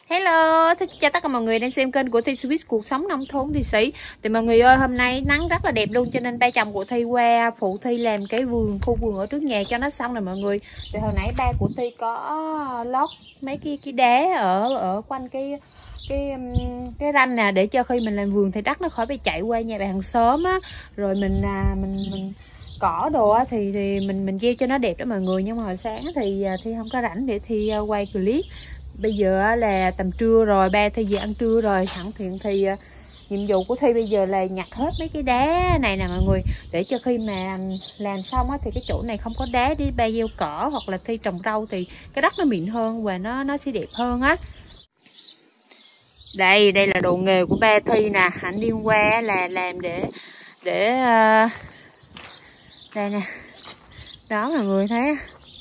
Hello, xin chào tất cả mọi người đang xem kênh của Thi Switch cuộc sống nông thôn Thi Sĩ. Thì mọi người ơi, hôm nay nắng rất là đẹp luôn, cho nên ba chồng của Thi qua phụ Thi làm cái khu vườn ở trước nhà cho nó xong rồi mọi người. Thì hồi nãy ba của Thi có lót mấy cái đá ở quanh cái ranh nè, để cho khi mình làm vườn thì đất nó khỏi bị chạy qua nhà bạn hàng xóm á, rồi mình cỏ đồ á thì mình gieo cho nó đẹp đó mọi người. Nhưng mà hồi sáng thì Thi không có rảnh để Thi quay clip. Bây giờ là tầm trưa rồi, ba Thi về ăn trưa rồi, sẵn tiện thì nhiệm vụ của Thi bây giờ là nhặt hết mấy cái đá này nè mọi người, để cho khi mà làm xong á thì cái chỗ này không có đá để ba gieo cỏ hoặc là Thi trồng rau thì cái đất nó mịn hơn và nó sẽ đẹp hơn á. Đây là đồ nghề của ba Thi nè, anh đi qua là làm để đây nè, đó mọi người thấy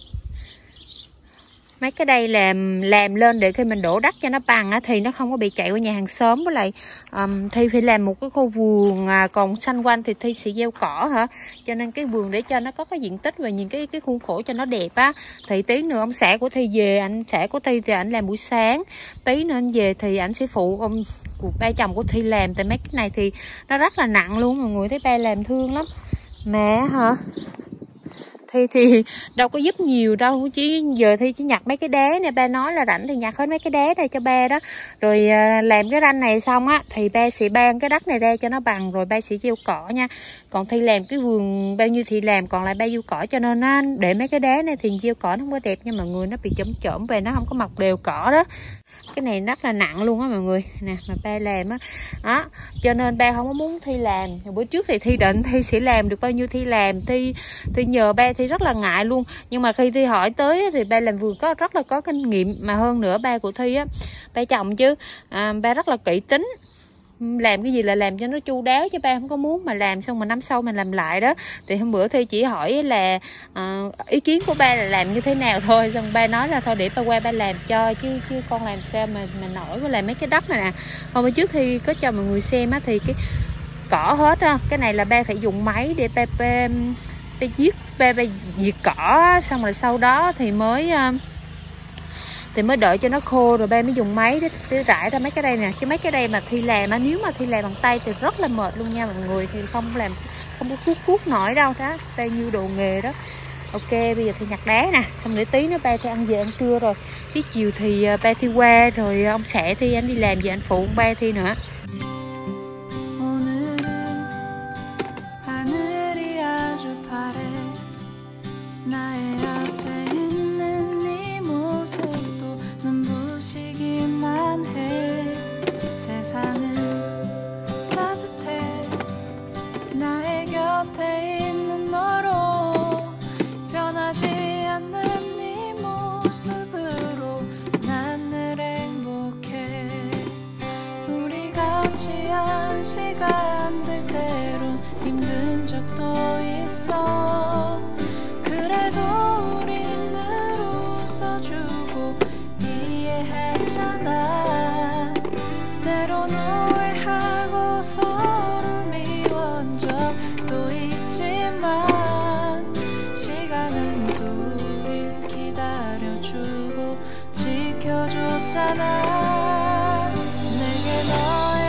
mấy cái đây làm lên để khi mình đổ đất cho nó bằng á, thì nó không có bị chạy qua nhà hàng xóm. Với lại Thi phải làm một cái khu vườn còn xanh quanh thì Thi sẽ gieo cỏ hả, cho nên cái vườn để cho nó có cái diện tích và những cái khuôn khổ cho nó đẹp á. Thì tí nữa ông xã của Thi về, anh xã của Thi thì anh làm buổi sáng, tí nữa anh về thì anh sẽ phụ ông của ba chồng của Thi làm. Tại mấy cái này thì nó rất là nặng luôn mọi người, thấy ba làm thương lắm mẹ hả. Thì đâu có giúp nhiều đâu, giờ Thi chỉ nhặt mấy cái đá nè, ba nói là rảnh thì nhặt hết mấy cái đá này cho ba đó. Rồi làm cái ranh này xong á thì ba sẽ ban cái đất này ra cho nó bằng, rồi ba sẽ gieo cỏ nha. Còn Thi làm cái vườn bao nhiêu thì làm, còn lại ba gieo cỏ, cho nên á, để mấy cái đá này thì gieo cỏ nó không có đẹp nha mọi người, nó bị chỏm chỏm về, nó không có mọc đều cỏ đó. Cái này rất là nặng luôn á mọi người nè, mà ba làm á đó, cho nên ba không có muốn Thi làm. Bữa trước thì Thi định Thi sẽ làm được bao nhiêu Thi làm, Thi nhờ ba Thi rất là ngại luôn. Nhưng mà khi Thi hỏi tới thì ba làm vườn rất là có kinh nghiệm, mà hơn nữa ba của Thi á, ba chồng chứ ba rất là kỹ tính, làm cái gì là làm cho nó chu đáo, chứ ba không có muốn mà làm xong mà năm sau mình làm lại đó. Thì hôm bữa Thi chỉ hỏi là ý kiến của ba là làm như thế nào thôi, xong ba nói là thôi để ba qua ba làm cho, chứ con làm sao mà nổi với làm mấy cái đất này nè. Hôm bữa trước Thi có cho mọi người xem á, thì cái cỏ hết á, cái này là ba phải dùng máy để ba diệt cỏ, xong rồi sau đó thì mới đợi cho nó khô rồi ba mới dùng máy để rải ra mấy cái đây nè. Chứ mấy cái đây mà Thi làm á, nếu mà Thi làm bằng tay thì rất là mệt luôn nha mọi người, thì không có cuốc nổi đâu đó, bao nhiêu đồ nghề đó. Ok, bây giờ Thi nhặt đá nè, xong để tí nữa ba Thi ăn về ăn trưa rồi, tí chiều thì ba Thi qua rồi ông xã Thi anh đi làm về anh phụ ông ba Thi nữa. 시간들 때론 힘든 적도 있어. 그래도 우린 늘 웃어주고 이해했잖아. 때론 오해하고 서로 미워한 적도 있지만 시간은 또 우릴 기다려주고 지켜줬잖아. 내게 너의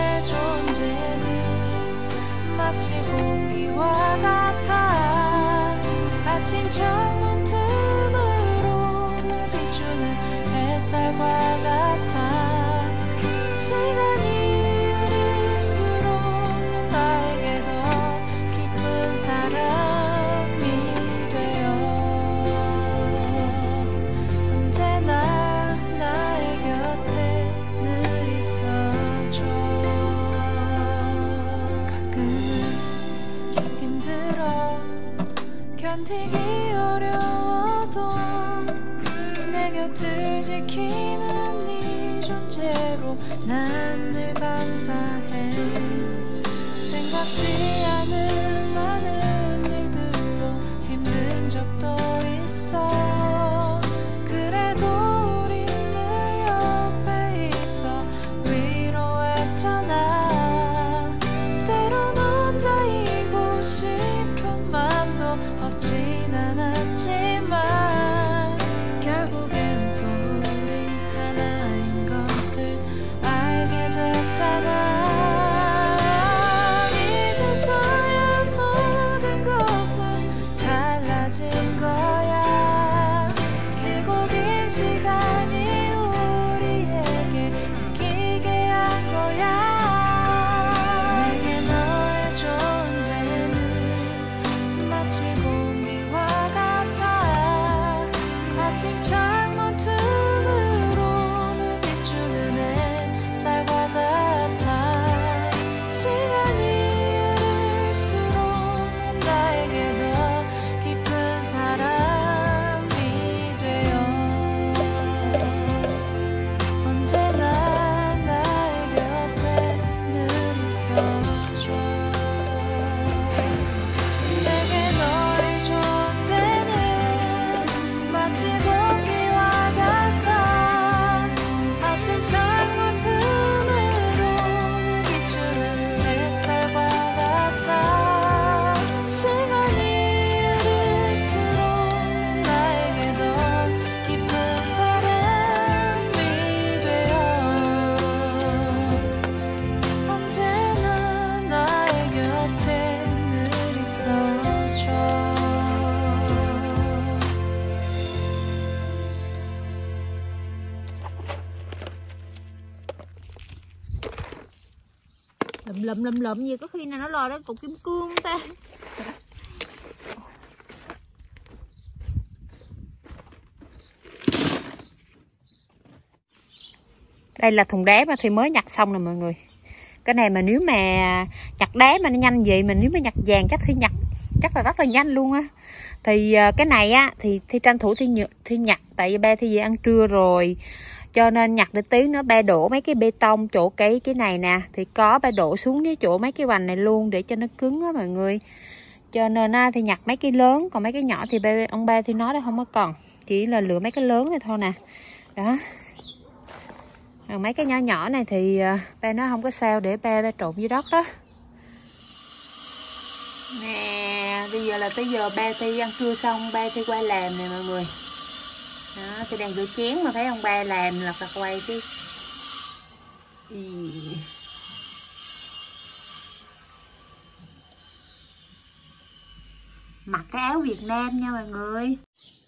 마치 공기와 같아. 아침 창문 틈으로 날 비추는 햇살과 같아. 시간이 흐를수록 넌 나에게 더 깊은 사람이 되어 언제나 나의 곁에 늘 있어줘. 견디기 어려워도 내 곁을 지키는 네 존재로 난 늘 감사해. 생각지 않은 많은 일들로 힘든 적도 있어. 그래도 우리 늘 옆에 있어 위로했잖아. 때론 혼자이고 싶은 맘도 없진 않았지만 결국엔 또 우린 하나인 것을 시간이 우리에게 느끼게 한 거야. 내게 너의 존재는 마치 공기와 같아. 아침 창문 틈으로는 비추는 햇살과 같아. 시간이 흐를수록 넌 나에게 더 깊은 사람이 되어 언제나 나의 곁에 늘 있어줘. 내게 너의 존재는 마치 공기와 같아. 아침 창문 틈으로는 비추는 햇살과 같아. 시간이 흐를수록 넌 나에게 더 깊은 사람이 되어 언제나 나의 곁에 늘 있어줘. lụm gì có khi nào nó lò đến cục kim cương không ta. Đây là thùng đá mà thì mới nhặt xong nè mọi người. Cái này mà nếu mà nhặt đá mà nó nhanh vậy, mà nếu mà nhặt vàng chắc thì nhặt chắc là rất là nhanh luôn á. Thì cái này á thì tranh thủ thi nhặt, tại vì ba thi về ăn trưa rồi, cho nên nhặt được tí nữa ba đổ mấy cái bê tông chỗ cái này nè, thì có ba đổ xuống cái chỗ mấy cái vành này luôn để cho nó cứng á mọi người. Cho nên thì nhặt mấy cái lớn, còn mấy cái nhỏ thì ông ba thì nói là không có còn, chỉ là lựa mấy cái lớn này thôi nè. Đó. Còn mấy cái nhỏ nhỏ này thì ba nó không có sao, để ba trộn dưới đất đó. Nè, bây giờ là tới giờ ba Thi ăn trưa xong, ba Thi qua làm nè mọi người. Đó, Thi đang rửa chén mà thấy ông ba làm lật quay chứ. Mặc cái áo Việt Nam nha mọi người.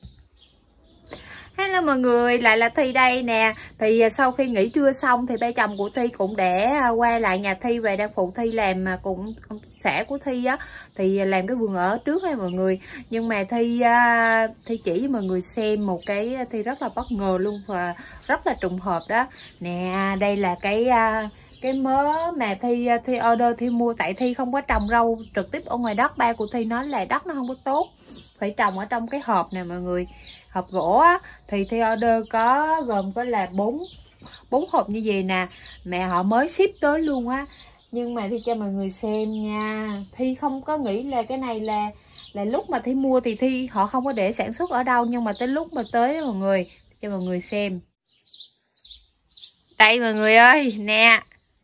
Hello mọi người, lại là Thi đây nè. Thì sau khi nghỉ trưa xong thì ba chồng của Thi cũng để qua lại nhà Thi và đang phụ Thi làm cùng xã của Thi á, thì làm cái vườn ở trước ha mọi người. Nhưng mà Thi chỉ với mọi người xem một cái Thi rất là bất ngờ luôn và rất là trùng hợp đó. Nè, đây là cái mớ mà Thi order, Thi mua, tại Thi không có trồng rau trực tiếp ở ngoài đất. Ba của Thi nói là đất nó không có tốt, phải trồng ở trong cái hộp nè mọi người, hộp gỗ á. Thì Thi order gồm có là 4 hộp như vậy nè, mẹ họ mới ship tới luôn á. Nhưng mà Thi cho mọi người xem nha, Thi không có nghĩ là cái này là lúc mà Thi mua thì họ không có để sản xuất ở đâu, nhưng mà tới lúc mà tới mọi người, cho mọi người xem. Đây mọi người ơi, nè.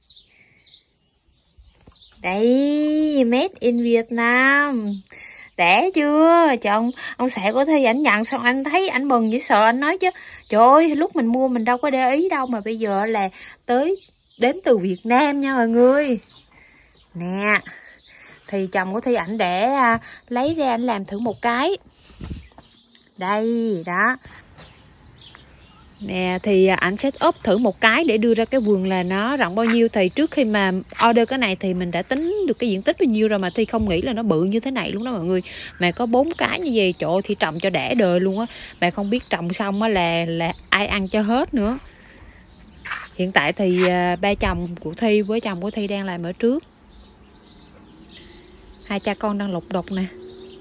Đây, made in Vietnam. Đẻ chưa? Trời, ông xã của Thi ảnh nhận xong anh thấy ảnh mừng dễ sợ, anh nói chứ trời ơi, lúc mình mua mình đâu có để ý đâu, mà bây giờ là đến từ Việt Nam nha mọi người. Nè, thì chồng của Thi ảnh để lấy ra ảnh làm thử một cái. Đây, đó. Nè, thì ảnh set up thử một cái để đưa ra cái vườn là nó rộng bao nhiêu. Thì trước khi mà order cái này thì mình đã tính được cái diện tích bao nhiêu rồi, mà Thi không nghĩ là nó bự như thế này luôn đó mọi người. Mà có 4 cái như vậy, trời ơi, thì trồng cho đẻ đời luôn á. Mà không biết trồng xong á là ai ăn cho hết nữa. Hiện tại thì ba chồng của Thi với chồng của Thi đang làm ở trước. Hai cha con đang lục đục nè.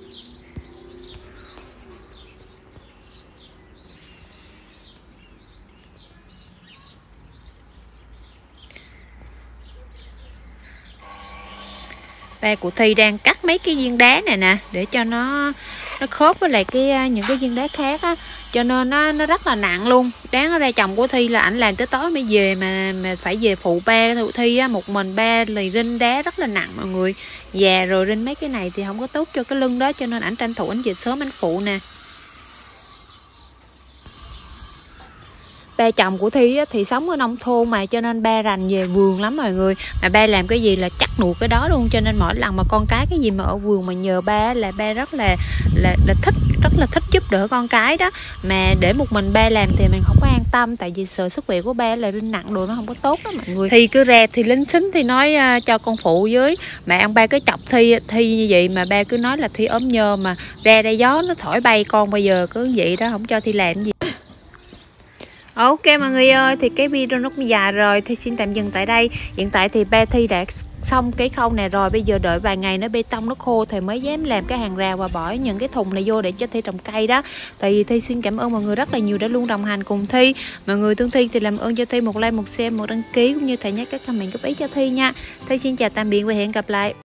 Ba của Thi đang cắt mấy cái viên đá này nè để cho nó khớp với lại những cái viên đá khác á, cho nên nó rất là nặng luôn. Đáng ra chồng của Thi là ảnh làm tới tối mới về, mà phải về phụ ba của Thi á, một mình ba lì rinh đá rất là nặng mọi người. Già rồi rinh mấy cái này thì không có tốt cho cái lưng đó, cho nên ảnh tranh thủ ảnh về sớm ảnh phụ nè. ba chồng của Thi á, thì sống ở nông thôn mà, cho nên ba rành về vườn lắm mọi người. Mà ba làm cái gì là chắc nuột cái đó luôn, cho nên mỗi lần mà con cái gì mà ở vườn mà nhờ ba là ba rất là thích giúp đỡ con cái đó. Mà để một mình ba làm thì mình không có an tâm, tại vì sợ sức khỏe của ba là Linh nặng đồ nó không có tốt đó mọi người. Thì cứ ra thì lính xính thì nói cho con phụ với, mà ông ba cứ chọc Thi như vậy, mà ba cứ nói là Thi ốm nhơ, mà ra đây gió nó thổi bay con bây giờ cứ vậy đó, không cho Thi làm gì. Ok mọi người ơi, thì cái video nó cũng dài rồi, Thi xin tạm dừng tại đây. Hiện tại thì ba Thi đã xong cái khâu này rồi, bây giờ đợi vài ngày nữa bê tông nó khô thì mới dám làm cái hàng rào và bỏ những cái thùng này vô để cho Thi trồng cây đó. Thì Thi xin cảm ơn mọi người rất là nhiều đã luôn đồng hành cùng Thi. Mọi người thương Thi thì làm ơn cho Thi một like, một share, một đăng ký, cũng như thể nhắc các comment góp ý cho Thi nha. Thi xin chào tạm biệt và hẹn gặp lại.